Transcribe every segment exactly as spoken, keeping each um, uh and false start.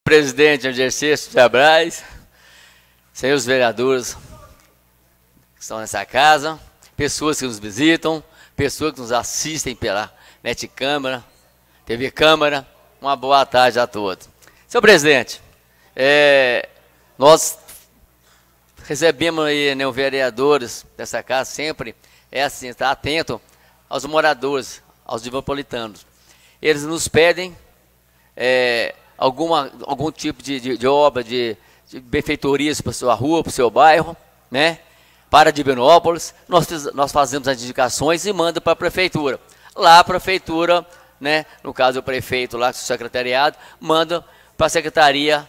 presidente em exercício de Abraz, senhores vereadores que estão nessa casa, pessoas que nos visitam, pessoas que nos assistem pela Netcâmara, T V Câmara, uma boa tarde a todos. Senhor presidente, é, nós recebemos aí, né, os vereadores dessa casa sempre, é assim, está atento aos moradores, aos divopolitanos. Eles nos pedem é, alguma, algum tipo de, de, de obra, de, de benfeitorias para a sua rua, para o seu bairro, né? Para Divinópolis, nós, nós fazemos as indicações e manda para a prefeitura. Lá a prefeitura, né, no caso o prefeito lá, o secretariado, manda para a secretaria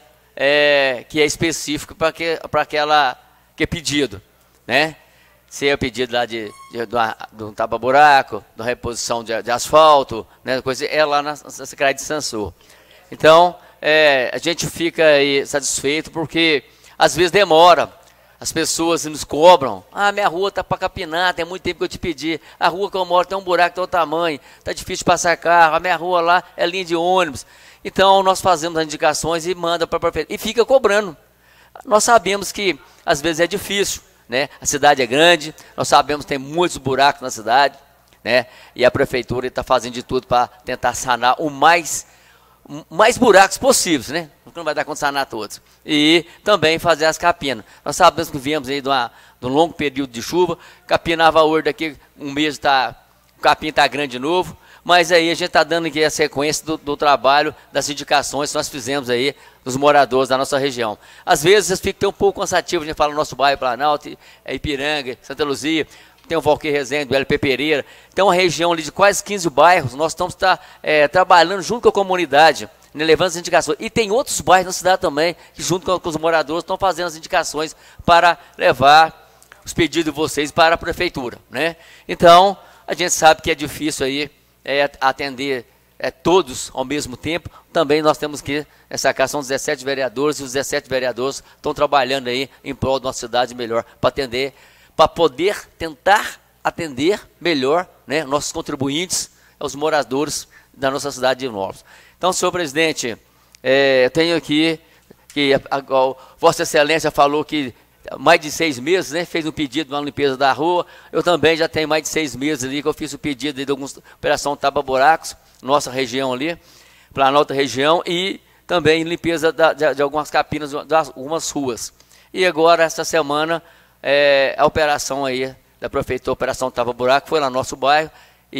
é, que é específico para que, para aquela que é pedido, né? Se é pedido lá de, de, de, de um tapa-buraco, de uma reposição de, de asfalto, né, coisa, é lá na, na Secretaria de Sansur. Então, é, a gente fica aí satisfeito porque às vezes demora. As pessoas nos cobram, ah, minha rua está para capinar, tem muito tempo que eu te pedi, a rua que eu moro tem um buraco do tamanho, está difícil passar carro, a minha rua lá é linha de ônibus. Então, nós fazemos as indicações e manda para a prefeitura, e fica cobrando. Nós sabemos que, às vezes, é difícil, né? A cidade é grande, nós sabemos que tem muitos buracos na cidade, né? E a prefeitura está fazendo de tudo para tentar sanar o mais... mais buracos possíveis, né? Não vai dar conta de sanar todos. E também fazer as capinas. Nós sabemos que viemos aí de, uma, de um longo período de chuva, capinava hoje daqui um mês, tá, o capim está grande de novo, mas aí a gente está dando aqui a sequência do, do trabalho, das indicações que nós fizemos aí dos moradores da nossa região. Às vezes fica um pouco cansativo, a gente fala no nosso bairro, Planalto, Ipiranga, Santa Luzia, tem o Valqueir Rezende, o L P Pereira, tem uma região ali de quase quinze bairros, nós estamos tá, é, trabalhando junto com a comunidade, né, levando as indicações. E tem outros bairros na cidade também, que junto com, com os moradores estão fazendo as indicações para levar os pedidos de vocês para a prefeitura, né? Então, a gente sabe que é difícil aí é, atender é, todos ao mesmo tempo. Também nós temos que, nessa casa são dezessete vereadores, e os dezessete vereadores estão trabalhando aí em prol de uma cidade melhor, para atender, para poder tentar atender melhor, né, nossos contribuintes, os moradores da nossa cidade de Divinópolis. Então, senhor presidente, é, eu tenho aqui que a, a, a, Vossa Excelência falou que mais de seis meses, né, fez um pedido na limpeza da rua. Eu também já tenho mais de seis meses ali que eu fiz o pedido de algumas operação tapa-buracos, nossa região ali, Planalto região, e também limpeza da, de, de algumas capinas, de algumas ruas. E agora, essa semana, é, a operação aí da prefeitura, a operação tapa-buraco, foi lá no nosso bairro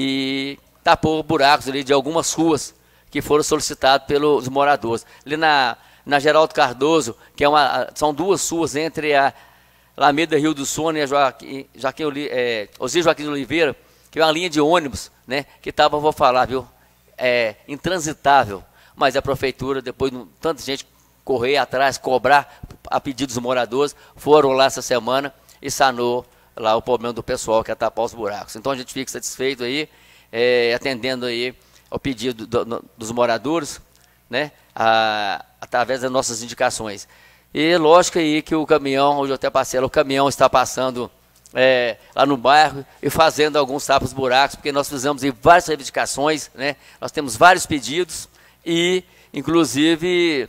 e tapou buracos ali de algumas ruas que foram solicitados pelos moradores. Ali na, na Geraldo Cardoso, que é uma, são duas ruas entre a Alameda Rio do Sono e a Joaquim, Joaquim, é, Osir Joaquim de Oliveira, que é uma linha de ônibus, né, que estava, vou falar, viu, é, intransitável. Mas a prefeitura, depois de tanta gente correr atrás, cobrar a pedido dos moradores, foram lá essa semana e sanou lá o problema do pessoal, que é tapar os buracos. Então a gente fica satisfeito aí, é, atendendo aí ao pedido do, do, dos moradores, né, a, através das nossas indicações. E lógico aí que o caminhão, hoje eu até passei, o caminhão está passando é, lá no bairro e fazendo alguns tapas buracos, porque nós fizemos aí várias reivindicações, né, nós temos vários pedidos e, inclusive,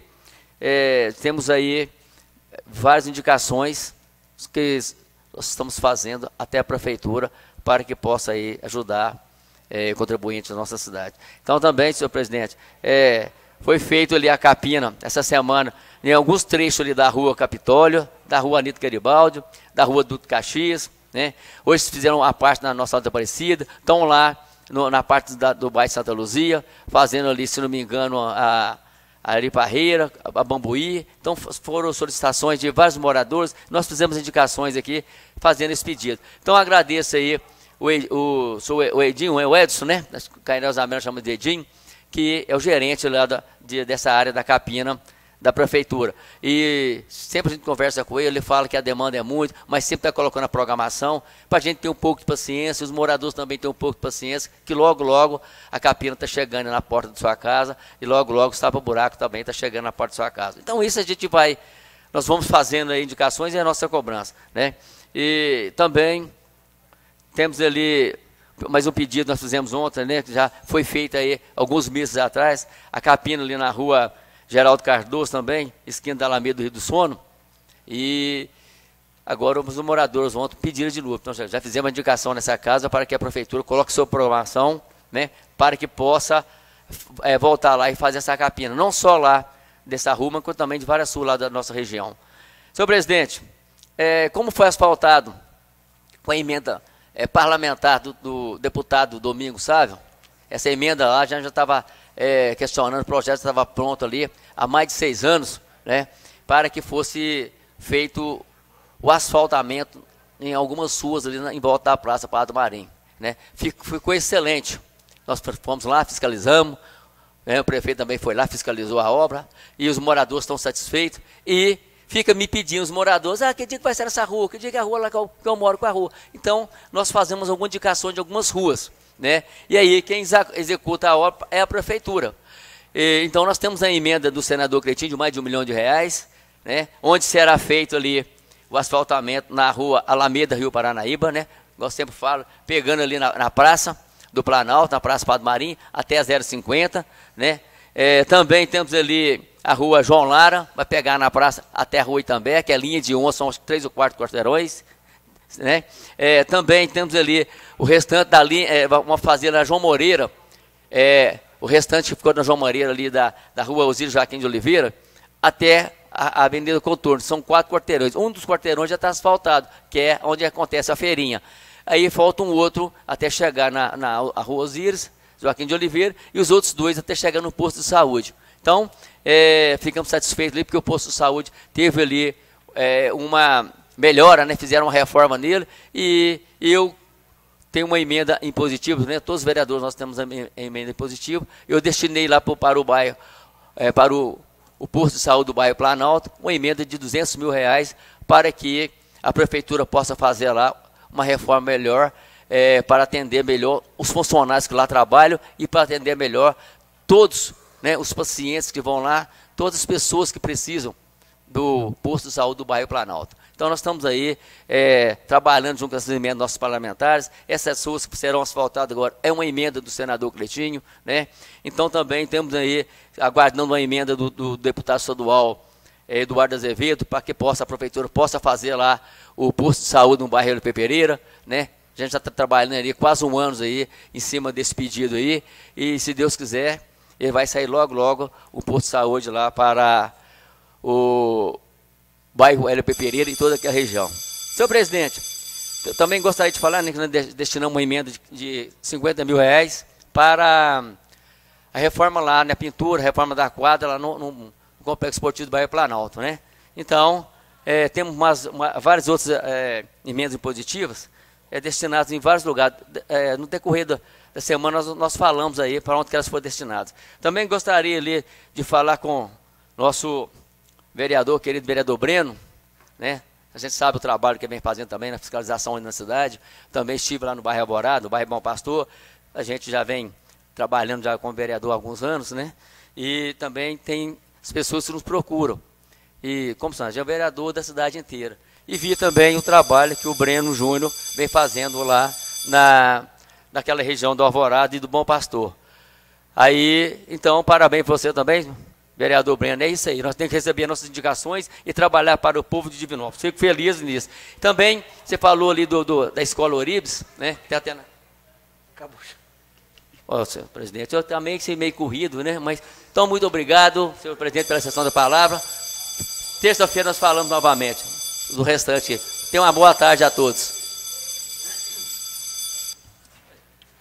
é, temos aí várias indicações que nós estamos fazendo até a prefeitura para que possa aí ajudar É, contribuintes da nossa cidade. Então também, senhor presidente, é, foi feito ali a capina essa semana em alguns trechos ali da rua Capitólio, da rua Anito Garibaldi, da rua Duto Caxias, né? Hoje fizeram a parte na nossa Alta Aparecida, estão lá no, na parte da, do bairro Santa Luzia, fazendo ali, se não me engano, a, a Ariparreira, a, a Bambuí. Então foram solicitações de vários moradores, nós fizemos indicações aqui, fazendo esse pedido. Então agradeço aí O, o, o Edinho, o Edson, né? O Cainel Zamela chama de Edinho, que é o gerente lá da, de, dessa área da capina da prefeitura. E sempre a gente conversa com ele, ele fala que a demanda é muito, mas sempre está colocando a programação para a gente ter um pouco de paciência, os moradores também têm um pouco de paciência, que logo, logo a capina está chegando na porta da sua casa e logo, logo o tapa-buraco também está chegando na porta da sua casa. Então isso a gente vai, nós vamos fazendo aí indicações e a nossa cobrança, né? E também temos ali mais um pedido, nós fizemos ontem, né, que já foi feito aí alguns meses atrás, a capina ali na rua Geraldo Cardoso também, esquina da Alameda do Rio do Sono. E agora os moradores ontem pediram de novo. Então já, já fizemos uma indicação nessa casa para que a prefeitura coloque sua programação, né, para que possa é, voltar lá e fazer essa capina. Não só lá dessa rua, mas também de várias ruas lá da nossa região. Senhor presidente, é, como foi asfaltado com a emenda é, parlamentar do, do deputado Domingos Sávio, essa emenda lá já estava é, questionando, o projeto estava pronto ali há mais de seis anos, né, para que fosse feito o asfaltamento em algumas ruas ali na, em volta da Praça Pará Marim, né. Ficou, ficou excelente. Nós fomos lá, fiscalizamos, né, o prefeito também foi lá, fiscalizou a obra, e os moradores estão satisfeitos, e fica me pedindo os moradores, ah, que dia que vai ser essa rua, que dia que é a rua lá que eu, que eu moro com a rua. Então, nós fazemos alguma indicação de algumas ruas, né? E aí, quem executa a obra é a prefeitura. E, então, nós temos a emenda do senador Cretinho de mais de um milhão de reais, né? Onde será feito ali o asfaltamento na rua Alameda, Rio Paranaíba, né? Eu sempre falo, pegando ali na, na praça do Planalto, na Praça Pará Marim, até a zero cinquenta, né? É, também temos ali a rua João Lara, vai pegar na praça até a rua Itambé, que é linha de onze, são três ou quatro quarteirões, né? É, também temos ali o restante da linha, é, uma fazenda na João Moreira, é, o restante que ficou na João Moreira ali da, da rua Osírio Joaquim de Oliveira, até a, a Avenida Contorno, são quatro quarteirões. Um dos quarteirões já está asfaltado, que é onde acontece a feirinha. Aí falta um outro até chegar na, na a rua Osírio Joaquim de Oliveira, e os outros dois até chegar no posto de saúde. Então, é, ficamos satisfeitos ali, porque o posto de saúde teve ali é, uma melhora, né? Fizeram uma reforma nele, e eu tenho uma emenda em positivo, né? Todos os vereadores nós temos a emenda em positivo. Eu destinei lá pro, para o bairro, é, para o, o posto de saúde do bairro Planalto, uma emenda de duzentos mil reais, para que a prefeitura possa fazer lá uma reforma melhor, é, para atender melhor os funcionários que lá trabalham e para atender melhor todos, né, os pacientes que vão lá, todas as pessoas que precisam do posto de saúde do bairro Planalto. Então nós estamos aí é, trabalhando junto com essas emendas nossos parlamentares. Essas ruas que serão asfaltadas agora é uma emenda do senador Cretinho, né? Então também temos aí, aguardando uma emenda do, do deputado estadual é, Eduardo Azevedo, para que possa, a prefeitura possa fazer lá o posto de saúde no bairro L P Pereira, né? A gente já está trabalhando ali quase um ano aí, em cima desse pedido aí, e se Deus quiser, ele vai sair logo, logo, o posto de saúde lá para o bairro L P Pereira e toda aquela região. Senhor presidente, eu também gostaria de falar, né, que nós destinamos uma emenda de, de cinquenta mil reais para a reforma lá, né, pintura, a reforma da quadra lá no, no, no Complexo Esportivo do bairro Planalto, né? Então, é, temos umas, uma, várias outras é, emendas impositivas, é, destinadas em vários lugares. É, no decorrer da, da semana nós, nós falamos aí para onde que elas foram destinadas. Também gostaria ali de falar com nosso vereador, querido vereador Breno, né? A gente sabe o trabalho que ele vem fazendo também na fiscalização na cidade. Também estive lá no bairro Alvorada, no bairro Bom Pastor. A gente já vem trabalhando já como vereador há alguns anos, né? E também tem as pessoas que nos procuram. E como são, já é o vereador da cidade inteira. E vi também o trabalho que o Breno Júnior vem fazendo lá na, naquela região do Alvorada e do Bom Pastor. Aí, então, parabéns para você também, vereador Breno. É isso aí, nós temos que receber nossas indicações e trabalhar para o povo de Divinópolis. Fico feliz nisso. Também, você falou ali do, do, da escola Oribes, né? Tem até na... Acabou. Ó, senhor presidente, eu também sei meio corrido, né? Mas, então, muito obrigado, senhor presidente, pela sessão da palavra. Terça-feira nós falamos novamente do restante. Tenha uma boa tarde a todos.